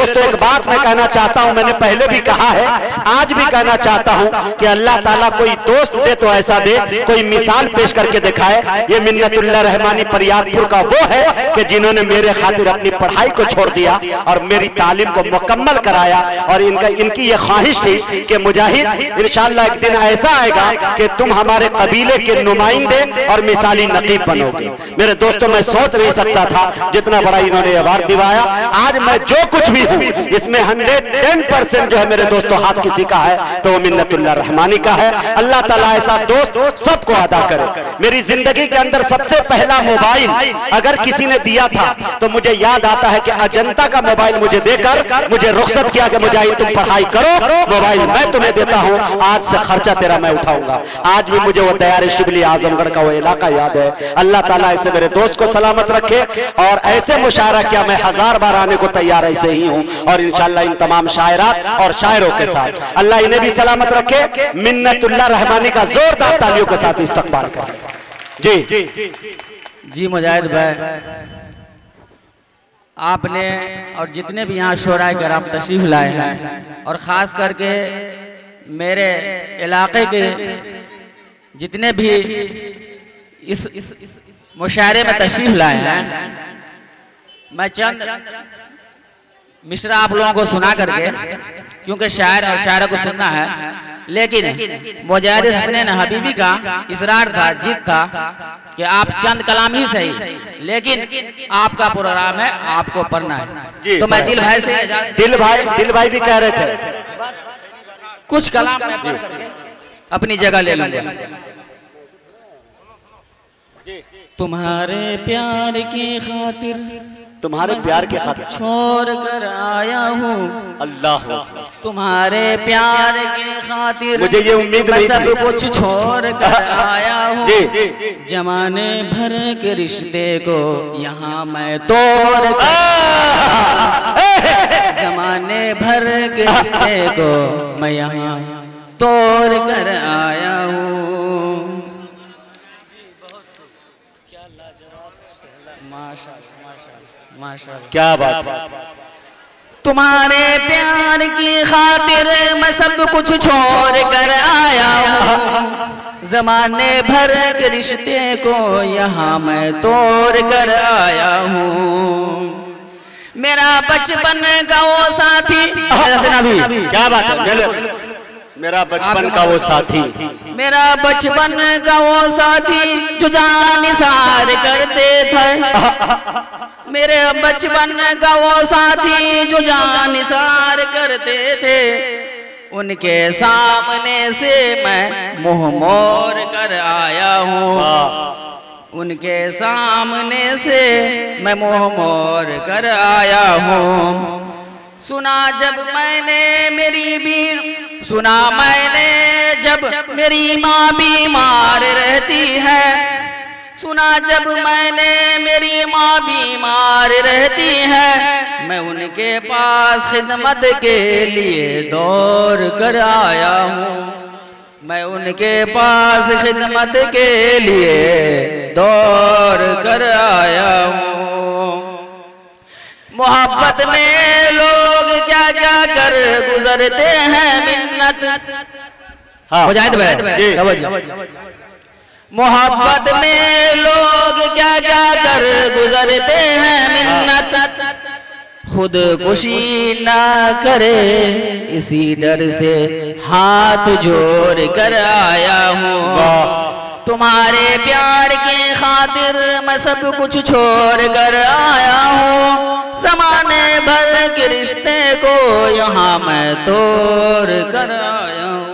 दोस्तों एक बात मैं कहना चाहता हूं, मैंने पहले भी कहा है, आज भी कहना चाहता हूं कि अल्लाह ताला कोई दोस्त दे तो ऐसा दे, कोई मिसाल पेश करके दिखाए। ये मिन्नतुल्लाह रहमानी परियादपुर का वो है कि जिन्होंने मेरे खातिर अपनी पढ़ाई को छोड़ दिया और मेरी तालीम को मुकम्मल कराया। और इनकी ये ख्वाहिश थी कि मुजाहिद इंशाअल्लाह एक दिन ऐसा आएगा कि तुम हमारे कबीले के नुमाइंदे और मिसाली नकीब बनोगे। मेरे दोस्तों, मैं सोच नहीं सकता था जितना बड़ा इन्होंने अवार्ड दिवाया। आज मैं जो कुछ भी हूँ इसमें 110% जो है मेरे दोस्तों हाथ किसी का है तो वो मिन्नतुल्लाह रहमानी का है। अल्लाह ताला ऐसा दोस्त सबको अदा करे। मेरी जिंदगी के अंदर सबसे पहला मोबाइल अगर किसी ने दिया था तो मुझे याद आता है कि अजंता का मोबाइल मुझे देकर मुझे रुखसत किया कि मुजाहिद तुम पढ़ाई करो, मोबाइल मैं तुम्हें देता हूँ, आज से खर्चा तेरा मैं उठाऊंगा। आज भी मुझे वो दयार शिबली आजमगढ़ का वो इलाका याद है। अल्लाह ताला ऐसे मेरे दोस्त को सलामत रखे और ऐसे मुशायरा किया मैं 1000 बार आने को तैयार ऐसे ही हूँ। और इंशाअल्लाह इन तमाम शायरात और शायरों के साथ अल्लाह इन्हें भी सलामत रखे। मिन्नतुल्लाह रहमानी का जोरदार तालियों के साथ इस्तकबाल करें। जी मुजाहिद भाई, आपने और जितने भी यहाँ शोराए कराम तशरीफ लाए हैं और ख़ास करके मेरे इलाके के जितने भी इस मुशायरे में तशरीफ लाए हैं, मैं चंद मिसरा आप लोगों को सुना करके, क्योंकि शायर और शायरा को सुनना है, लेकिन मुजाहिद हसनैन हबीबी का इसरार था, जिद था कि आप चंद कलाम ही सही, लेकिन आपका प्रोग्राम है, आपको पढ़ना है। तो मैं दिल भाई से दिल भाई भी कह रहे थे कुछ कलाम अपनी जगह ले लूंगा। तुम्हारे प्यार की खातिर, तुम्हारे प्यार के खातिर छोड़ कर आया हूँ अल्लाह, तुम्हारे प्यार की खातिर मुझे ये उम्मीद नहीं सब कुछ छोड़ कर आया हूँ। जमाने भर के रिश्ते को यहाँ मैं तोड़ जमाने भर के रिश्ते को मैं यहाँ तोड़ कर आया हूँ। माशाअल्लाह, क्या बात। तुम्हारे प्यार की खातिर मैं सब कुछ छोड़ कर आया हूँ। जमाने भर के रिश्ते को यहाँ मैं तोड़ कर आया हूँ। मेरा बचपन का वो साथी, क्या बात है, मेरा बचपन का वो साथी, मेरा बचपन का वो साथी जो जान निसार करते थे, मेरे बचपन का वो साथी जो जान निसार करते थे, उनके सामने से मैं मुंह मोड़ कर आया हूँ। उनके सामने से मैं मुंह मोड़ कर आया हूँ। सुना जब मैंने जब मेरी माँ बीमार रहती है, सुना जब मैंने मेरी माँ बीमार रहती है, मैं उनके पास खिदमत के लिए दौड़ कर आया हूँ। मैं उनके पास खिदमत के लिए दौड़ कर आया हूँ। मोहब्बत में लोग क्या क्या कर गुजरते हैं मिन्नत। मुजाहिद भाई, मोहब्बत में लोग क्या क्या कर गुजरते हैं मिन्नत। खुदकुशी ना करे इसी डर से हाथ जोड़ कर आया हूँ। तुम्हारे प्यार की खातिर मैं सब कुछ छोड़ कर आया हूँ। ज़माने भर के रिश्ते को यहाँ मैं तोड़ कर आया हूँ।